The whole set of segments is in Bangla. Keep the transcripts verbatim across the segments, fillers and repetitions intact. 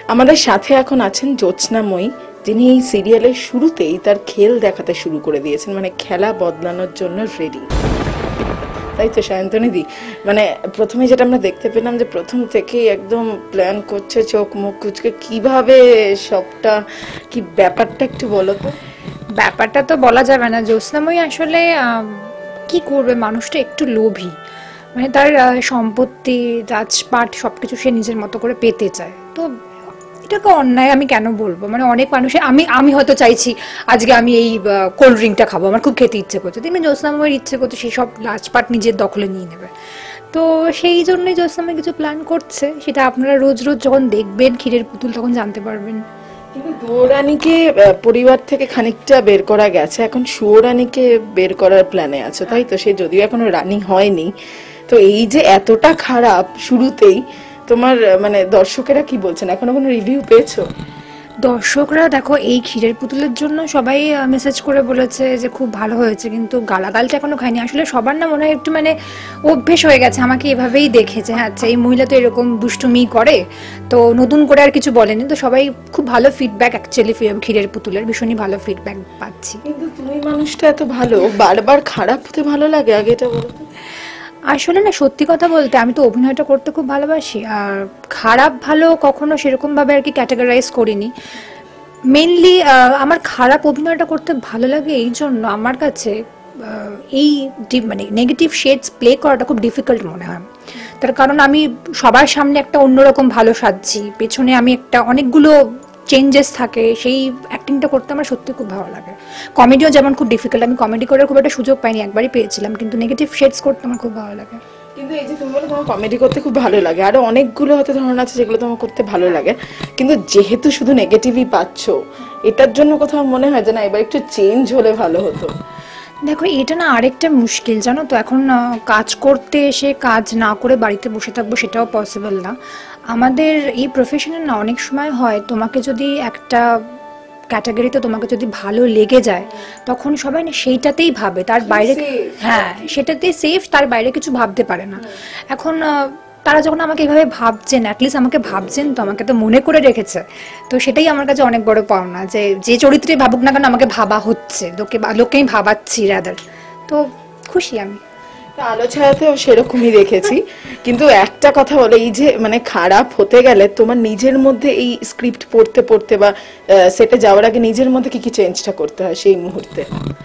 আমাদের সাথে এখন আছেন জ্যোৎস্নাময়ী, যিনি এই সিরিয়ালের শুরুতেই তার খেল দেখাতে শুরু করে দিয়েছেন, মানে খেলা বদলানোর জন্য রেডি, তাই তো সায়ন্তনীদি? মানে প্রথমে যেটা আমরা দেখতে পেলাম যে প্রথম থেকেই একদম প্ল্যান করছে, চোখ মুখ কুচকে, কিভাবে সবটা, কি ব্যাপারটা একটু বলো তো। ব্যাপারটা তো বলা যাবে না, জ্যোৎস্নাময়ী আসলে কি করবে, মানুষটা একটু লোভী, মানে তার সম্পত্তি রাজপাট সবকিছু সে নিজের মতো করে পেতে চায়। তো এটাকে অন্যায় আমি কেন বলবো, মানে অনেক মানুষের, আমি আমি হয়তো চাইছি আজকে আমি এই কোল্ড ড্রিঙ্কটা খাবো, আমার খুব খেতে ইচ্ছে করছে, তেমনি জ্যোৎস্নাময়ীর ইচ্ছে করছে সেই সব রাজপাট নিজের দখলে নিয়ে নেবে। তো সেই জন্যই জ্যোৎস্নাময়ী কিছু প্ল্যান করছে, সেটা আপনারা রোজ রোজ যখন দেখবেন ক্ষীরের পুতুল তখন জানতে পারবেন। কিন্তু দুয়োরানীকে পরিবার থেকে খানিকটা বের করা গেছে, এখন সুয়োরানীকে বের করার প্ল্যানে আছে, তাই তো? সে যদিও এখনো রানী হয়নি, তো এই যে এতটা খারাপ শুরুতেই, তোমার মানে দর্শকেরা কি বলছেন? এখনো কোনো রিভিউ পেয়েছো? দর্শকরা দেখো, এই ক্ষীরের পুতুলের জন্য সবাই মেসেজ করে বলেছে যে খুব ভালো হয়েছে, কিন্তু গালাগালটা এখনো খায়নি। আসলে সবার না মনে হয় একটু মানে অভ্যেস হয়ে গেছে, আমাকে এভাবেই দেখেছে, হ্যাঁ আচ্ছা এই মহিলা তো এরকম দুষ্টুমি করে, তো নতুন করে আর কিছু বলেনি। তো সবাই খুব ভালো ফিডব্যাক, অ্যাকচুয়ালি ক্ষীরের পুতুলের ভীষণই ভালো ফিডব্যাক পাচ্ছি। কিন্তু তুমি মানুষটা এত ভালো, বারবার খারাপ হতে ভালো লাগে, আগে এটা বলো তো। আসলে না, সত্যি কথা বলতে আমি তো অভিনয়টা করতে খুব ভালোবাসি, আর খারাপ ভালো কখনো সেরকম ভাবে আর কি ক্যাটাগরাইজ করিনি। মেনলি আমার খারাপ অভিনয়টা করতে ভালো লাগে এই জন্য, আমার কাছে এই মানে নেগেটিভ শেডস প্লে করাটা খুব ডিফিকাল্ট মনে হয়। তার কারণ আমি সবার সামনে একটা অন্যরকম ভালো সাজছি, পেছনে আমি একটা অনেকগুলো চেঞ্জেস থাকে, সেই অ্যাক্টিংটা করতে আমার সত্যি খুব ভালো লাগে। কমেডিও যেমন খুব ডিফিকাল্ট, আমি কমেডি করার খুব একটা সুযোগ পাইনি, একবারই পেয়েছিলাম, কিন্তু নেগেটিভ শেডস করতে আমার খুব ভালো লাগে। কিন্তু এই যে তুমি বলো তোমার কমেডি করতে খুব ভালো লাগে, আরো অনেকগুলো হয়তো ধরন আছে যেগুলো তোমার করতে ভালো লাগে, কিন্তু যেহেতু শুধু নেগেটিভই পাচ্ছ, এটার জন্য কোথাও মনে হয় যে না এবার একটু চেঞ্জ হলে ভালো হতো? দেখো, এটা না আরেকটা মুশকিল, জানো তো, এখন কাজ করতে এসে কাজ না করে বাড়িতে বসে থাকবো সেটাও পসিবল না। আমাদের এই প্রফেশনে না অনেক সময় হয়, তোমাকে যদি একটা ক্যাটাগরিতে তোমাকে যদি ভালো লেগে যায়, তখন সবাই না সেইটাতেই ভাবে, তার বাইরে, হ্যাঁ সেটাতেই সেফ, তার বাইরে কিছু ভাবতে পারে না। এখন তারা যখন আমাকে এভাবে ভাবছেন, অ্যাটলিস্ট আমাকে ভাবছেন তো, আমাকে তো মনে করে রেখেছে, তো সেটাই আমার কাছে অনেক বড় পাওনা, যে যে চরিত্রে ভাবুক না কেন আমাকে ভাবা হচ্ছে, লোকে লোককে আমি ভাবাচ্ছি রাদার, তো খুশি আমি। আলো ছায়াতেও সেরকমই দেখেছি। কিন্তু একটা কথা বলে, এই যে মানে খারাপ হতে গেলে তোমার নিজের মধ্যে এই স্ক্রিপ্ট পড়তে পড়তে বা সেটে যাওয়ার আগে নিজের মধ্যে কি কি চেঞ্জটা করতে হয় সেই মুহূর্তে?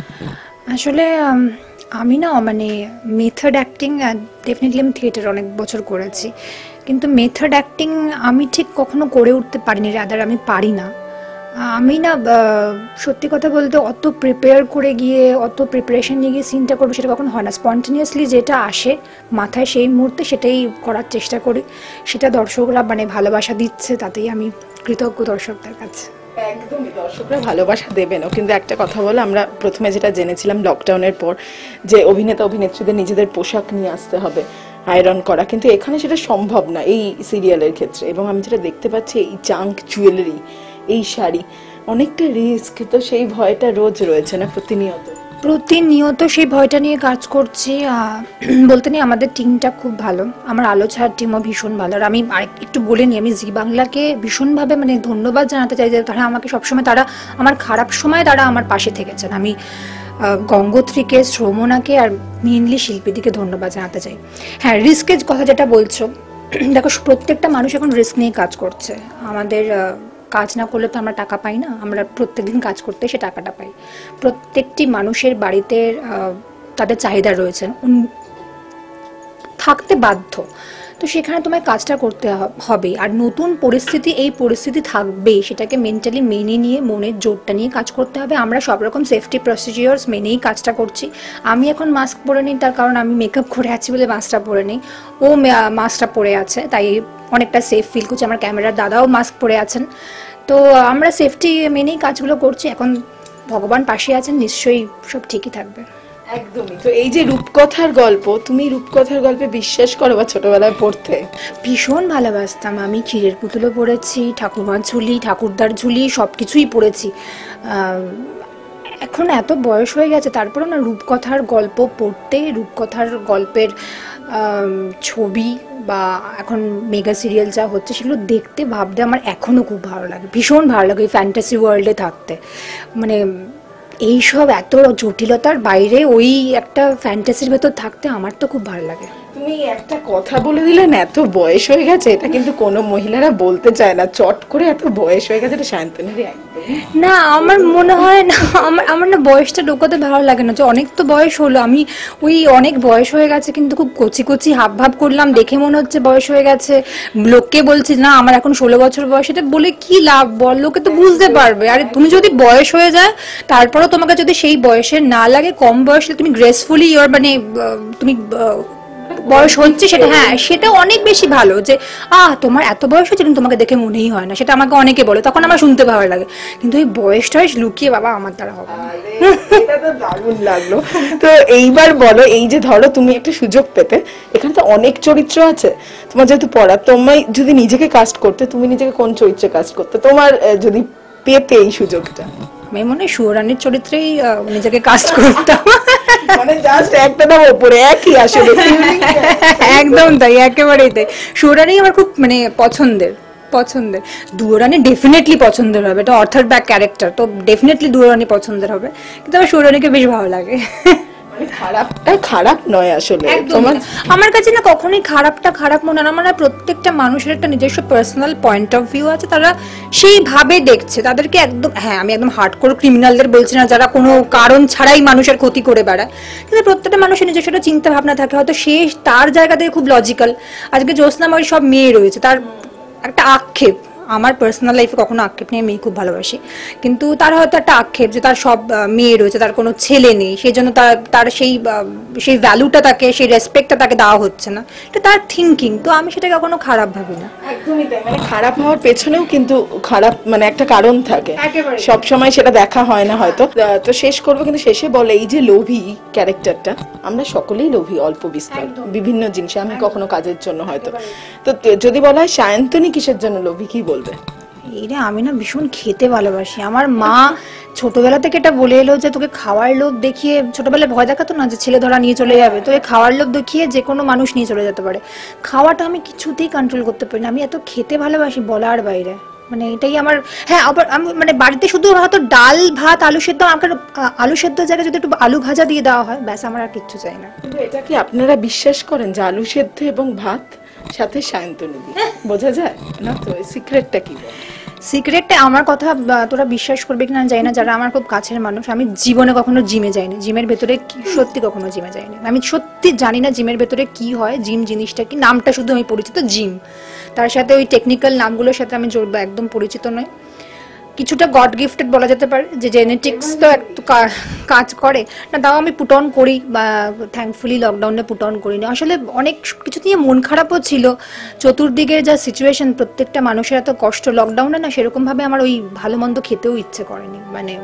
আসলে আমি না মানে মেথড অ্যাক্টিং, ডেফিনেটলি আমি থিয়েটার অনেক বছর করেছি, কিন্তু মেথড অ্যাক্টিং আমি ঠিক কখনো করে উঠতে পারিনি, রাদার আমি পারি না। আমি না সত্যি কথা বলতে অত প্রিপেয়ার করে গিয়ে, অত প্রিপারেশন নিয়ে গিয়ে সিনটা করবো সেটা কখনো হয় না। স্পন্টেনিয়াসলি যেটা আসে মাথায় সেই মুহূর্তে সেটাই করার চেষ্টা করি, সেটা দর্শকরা মানে ভালোবাসা দিচ্ছে, তাতেই আমি কৃতজ্ঞ দর্শকদের কাছে। একদমই, দর্শকরা ভালোবাসা দেবেনও। কিন্তু একটা কথা বলে, আমরা প্রথমে যেটা জেনেছিলাম লকডাউনের পর, যে অভিনেতা অভিনেত্রীদের নিজেদের পোশাক নিয়ে আসতে হবে, আয়রন করা, কিন্তু এখানে সেটা সম্ভব না এই সিরিয়ালের ক্ষেত্রে। এবং আমি যেটা দেখতে পাচ্ছি, এই জাঙ্ক জুয়েলারি, এই শাড়ি, অনেকটা রিস্ক, তো সেই ভয়টা রোজ রয়েছে না প্রতিনিয়ত? প্রতিনিয়ত সেই ভয়টা নিয়ে কাজ করছি। বলতে নেই আমাদের টিমটা খুব ভালো, আমার আলো ছায়ার টিমও ভীষণ ভালো। আর আমি আরেক একটু বলে নিই, আমি জি বাংলাকে ভীষণভাবে মানে ধন্যবাদ জানাতে চাই, যে তারা আমাকে সবসময়, তারা আমার খারাপ সময় তারা আমার পাশে থেকেছেন। আমি গঙ্গোত্রীকে, শ্রমণাকে আর মেনলি শিল্পীদিকে ধন্যবাদ জানাতে চাই। হ্যাঁ, রিস্কের কথা যেটা বলছো, দেখো প্রত্যেকটা মানুষ এখন রিস্ক নিয়ে কাজ করছে। আমাদের কাজ না করলে তো আমরা টাকা পাই না, আমরা প্রত্যেকদিন কাজ করতে সে টাকাটা পাই। প্রত্যেকটি মানুষের বাড়িতে তাদের চাহিদা রয়েছে, থাকতে বাধ্য, তো সেখানে তোমায় কাজটা করতে হবে। আর নতুন পরিস্থিতি, এই পরিস্থিতি থাকবেই, সেটাকে মেন্টালি মেনে নিয়ে, মনের জোরটা নিয়ে কাজ করতে হবে। আমরা সব রকম সেফটি প্রসিজিওরস মেনেই কাজটা করছি। আমি এখন মাস্ক পরে নিই, তার কারণ আমি মেকআপ করে আছি বলে মাস্কটা পরে নিই, ও মাস্কটা পরে আছে, তাই অনেকটা সেফ ফিল করছি। আমার ক্যামেরার দাদাও মাস্ক পরে আছেন, তো আমরা সেফটি মেনেই কাজগুলো করছি। এখন ভগবান পাশে আছেন, নিশ্চয়ই সব ঠিকই থাকবে। একদমই। তো এই যে রূপকথার গল্প, তুমি রূপকথার গল্পে বিশ্বাস করো বা ছোটবেলায় পড়তে? ভীষণ ভালোবাসতাম আমি, ক্ষীরের পুতুলও পড়েছি, ঠাকুরমার ঝুলি, ঠাকুরদার ঝুলি, সব কিছুই পড়েছি। এখন এত বয়স হয়ে গেছে, তারপরেও না রূপকথার গল্প পড়তে, রূপকথার গল্পের ছবি বা এখন মেগা সিরিয়াল যা হচ্ছে সেগুলো দেখতে ভাবতে আমার এখনও খুব ভালো লাগে, ভীষণ ভালো লাগে এই ফ্যান্টাসি ওয়ার্ল্ডে থাকতে। মানে এইসব এত জটিলতার বাইরে ওই একটা ফ্যান্টাসির ভেতর থাকতে আমার তো খুব ভালো লাগে। তুমি একটা কথা বলে দিলে না, এত বয়স হয়ে গেছে, এটা কিন্তু কোনো মহিলারা বলতে চায় না, চট করে এত বয়স হয়ে গেছে, এটা সায়ন্তনীরই একদম না। আমার মনে হয় না, আমার আমার না বয়সটা ঢোকাতে ভালো লাগে না, যে অনেক তো বয়স হলো, আমি ওই অনেক বয়স হয়ে গেছে কিন্তু খুব কচি কচি হাব ভাব করলাম, দেখে মনে হচ্ছে বয়স হয়ে গেছে। লোককে বলছি না আমার এখন ষোলো বছর বয়স, এটা বলে কি লাভ বল, লোকে তো বুঝতে পারবে। আর তুমি যদি বয়স হয়ে যায় তারপরেও তোমাকে যদি সেই বয়সের না লাগে, কম বয়সে তুমি গ্রেসফুলি ইওর মানে তুমি বয়স হচ্ছে সেটা, হ্যাঁ সেটা অনেক বেশি ভালো। যে আহ তোমার এত বয়স হচ্ছে কিন্তু তোমাকে দেখে মনেই হয় না, সেটা আমাকে অনেকে বলে, তখন আমার শুনতে ভালো লাগে। কিন্তু এই বয়স টয়স লুকিয়ে বাবা আমার দ্বারা হবে না। এটা তো দারুণ লাগলো। তো এইবার বলো, এই যে ধরো তুমি একটা সুযোগ পেতে, এখানে তো অনেক চরিত্র আছে, তোমার যেহেতু পড়া, তোমায় যদি নিজেকে কাস্ট করতে, তুমি নিজেকে কোন চরিত্রে কাস্ট করতে, তোমার যদি পেতে এই সুযোগটা? আমি মনে হয় সুরানির চরিত্রেই নিজেকে কাস্ট করতাম। মানে জাস্ট একটা না উপরে একই আসলে। একদম তাই, একেবারেই তাই। সুরানি আমার খুব মানে পছন্দের পছন্দের দুয়োরানি ডেফিনেটলি পছন্দের হবে, এটা অর্থাৎ ব্যাক ক্যারেক্টার, তো ডেফিনেটলি দুয়োরানি পছন্দের হবে, কিন্তু আমার সুরানিকে বেশ ভালো লাগে। খারাপটা খারাপ নয় আসলে, তোমার আমার কাছে না কখনোই খারাপটা খারাপ মনে হয় না। আমার প্রত্যেকটা মানুষের একটা নিজস্ব পার্সোনাল পয়েন্ট অফ ভিউ আছে, তারা সেইভাবে দেখছে, তাদেরকে একদম, হ্যাঁ আমি একদম হার্ডকোর ক্রিমিনালদের বলছি না যারা কোনো কারণ ছাড়াই মানুষের ক্ষতি করে বেড়ায়, কিন্তু প্রত্যেকটা মানুষের নিজস্ব একটা চিন্তা ভাবনা থাকে, হয়তো সে তার জায়গা থেকে খুব লজিক্যাল। আজকে জ্যোৎস্নাময়ী সব মেয়ে রয়েছে, তার একটা আক্ষেপ, আমার পার্সোনাল লাইফে কখনো আক্ষেপ নেই, মেয়ে খুব ভালোবাসি, কিন্তু তার হয়তো একটা আক্ষেপ যে তার সব মেয়ে রয়েছে, তার কোনো ছেলে নেই, সেই জন্য তার তার সেই সেই ভ্যালুটা তাকে, সেই রেসপেক্টটা তাকে দেওয়া হচ্ছে না, এটা তার থিঙ্কিং। তো আমি সেটা কখনো খারাপ ভাবি না। একদমই তাই, মানে খারাপ হওয়ার পেছনেও কিন্তু খারাপ মানে একটা কারণ থাকে, সব সময় সেটা দেখা হয় না হয়তো। তো শেষ করবো, কিন্তু শেষে বলে এই যে লোভী ক্যারেক্টারটা, আমরা সকলেই লোভী অল্প বিস্তর বিভিন্ন জিনিসে, আমি কখনো কাজের জন্য হয়তো, তো যদি বলা হয় সায়ন্তনী কিসের জন্য লোভী, কি বলবে? এইটা আমি না ভীষণ খেতে ভালোবাসি। আমার মা ছোটবেলা থেকে এটা বলে এলো যে তোকে খাওয়ার লোভ দেখিয়ে, ছোটবেলায় ভয় দেখাতো না যে ছেলে ধরা নিয়ে চলে যাবে, তোকে খাওয়ার লোভ দেখিয়ে যে কোনো মানুষ নিয়ে চলে যেতে পারে। খাওয়াটা আমি কিছুতেই কন্ট্রোল করতে পারি না, আমি এত খেতে ভালোবাসি বলার বাইরে, মানে এটাই আমার। হ্যাঁ আবার আমি মানে বাড়িতে শুধু হয়তো ডাল ভাত আলু সেদ্ধ, আমাকে আলু সেদ্ধর জায়গায় যদি একটু আলু ভাজা দিয়ে দেওয়া হয় ব্যাস, আমার আর কিচ্ছু চাই না। কিন্তু এটা কি আপনারা বিশ্বাস করেন যে আলু সেদ্ধ এবং ভাত সাথে সায়ন্তনী বোঝা যায় না? তো সিক্রেটটা কি? সিক্রেটটা আমার কথা তোরা বিশ্বাস করবে কিনা জানি না, যারা আমার খুব কাছের মানুষ, আমি জীবনে কখনো জিমে যাইনি, জিমের ভেতরে সত্যি কখনো জিমে যাইনি, আমি সত্যি জানি না জিমের ভেতরে কি হয়, জিম জিনিসটা কি, নামটা শুধু আমি পরিচিত জিম, তার সাথে ওই টেকনিক্যাল নামগুলোর সাথে আমি জড়বো একদম পরিচিত নয়। কিছুটা গড গিফটেড বলা যেতে পারে, যে জেনেটিক্স তো একটু কাজ করে না, তাও আমি পুট অন করি, বা থ্যাঙ্কফুলি লকডাউনে পুট অন করিনি। আসলে অনেক কিছু নিয়ে মন খারাপও ছিল, চতুর্দিকে যা সিচুয়েশন, প্রত্যেকটা মানুষের এত কষ্ট লকডাউনে না, সেরকমভাবে আমার ওই ভালো মন্দ খেতেও ইচ্ছে করেনি। মানে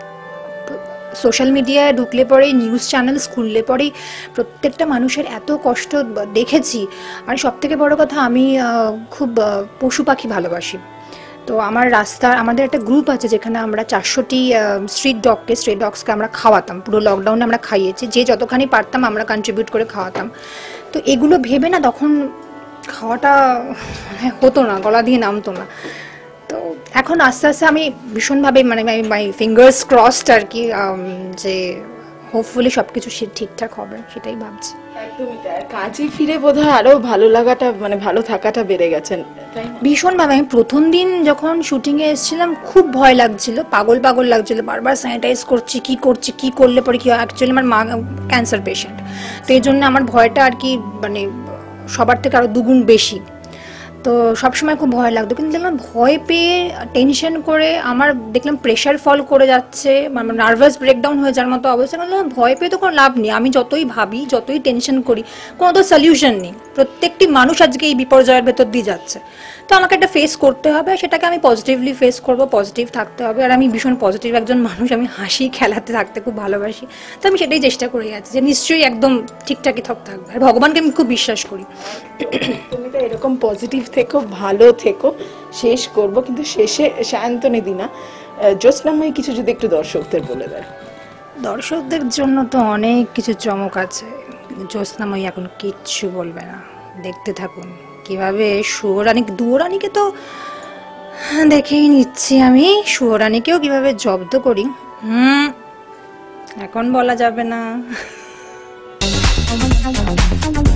সোশ্যাল মিডিয়ায় ঢুকলে পরেই, নিউজ চ্যানেল খুললে পরেই প্রত্যেকটা মানুষের এত কষ্ট দেখেছি। আর সব থেকে বড় কথা, আমি খুব পশু পাখি ভালোবাসি, তো আমার রাস্তার আমাদের একটা গ্রুপ আছে যেখানে আমরা চারশোটি স্ট্রিট ডগকে স্ট্রিট ডগসকে আমরা খাওয়াতাম, পুরো লকডাউনে আমরা খাইয়েছি, যে যতখানি পারতাম আমরা কন্ট্রিবিউট করে খাওয়াতাম। তো এগুলো ভেবে না তখন খাওয়াটা হতো না, গলা দিয়ে নামতো না। তো এখন আস্তে আস্তে আমি ভীষণভাবে মানে মাই ফিঙ্গার্স ক্রসড আর কি, যে হোপফুলি সবকিছু ঠিকঠাক হবে, সেটাই ভাবছি। একদমই তাই, কাজে ফিরে বোধহয় আরো ভালো লাগাটা মানে ভালো থাকাটা বেড়ে গেছেন। ভীষণ ভাবে, আমি প্রথম দিন যখন শুটিং এ এসেছিলাম খুব ভয় লাগছিল, পাগল পাগল লাগছিল, বারবার স্যানিটাইজ করছি, কি করছি, কি করলে পরে কি হয়। অ্যাকচুয়ালি আমার মা ক্যান্সার পেশেন্ট, তো এই জন্য আমার ভয়টা আর কি মানে সবার থেকে আরো দুগুণ বেশি, তো সবসময় খুব ভয় লাগতো। কিন্তু দেখলাম ভয় পেয়ে টেনশন করে আমার দেখলাম প্রেশার ফল করে যাচ্ছে, মানে নার্ভাস ব্রেকডাউন হয়ে যাওয়ার মতো অবস্থা। কিন্তু ভয় পেয়ে তো কোনো লাভ নেই, আমি যতই ভাবি যতই টেনশন করি কোনো তো সলিউশন নেই। প্রত্যেকটি মানুষ আজকে এই বিপর্যয়ের ভেতর দিয়ে যাচ্ছে, তো আমাকে একটা ফেস করতে হবে, সেটাকে আমি পজিটিভলি ফেস করব, পজিটিভ থাকতে হবে। আর আমি ভীষণ পজিটিভ একজন মানুষ, আমি হাসি খেলাতে থাকতে খুব ভালোবাসি, তো আমি সেটাই চেষ্টা করে যাচ্ছি যে নিশ্চয়ই একদম ঠিকঠাকই থাকবে। আর ভগবানকে আমি খুব বিশ্বাস করি। তুমি তো এরকম পজিটিভ থেকো, ভালো থেকো। শেষ করব, কিন্তু শেষে সায়ন্তনী দিনা জ্যোৎস্নাময়ী কিছু যদি একটু দর্শকদের বলে দেয়। দর্শকদের জন্য তো অনেক কিছু চমক আছে, জ্যোৎস্নাময়ী এখন কিচ্ছু বলবে না, দেখতে থাকুন কিভাবে শুয়োরানী, দুয়োরানীকে তো দেখেই নিচ্ছি আমি, শুয়োরানীকেও কিভাবে জব্দ করি। হুম, এখন বলা যাবে না।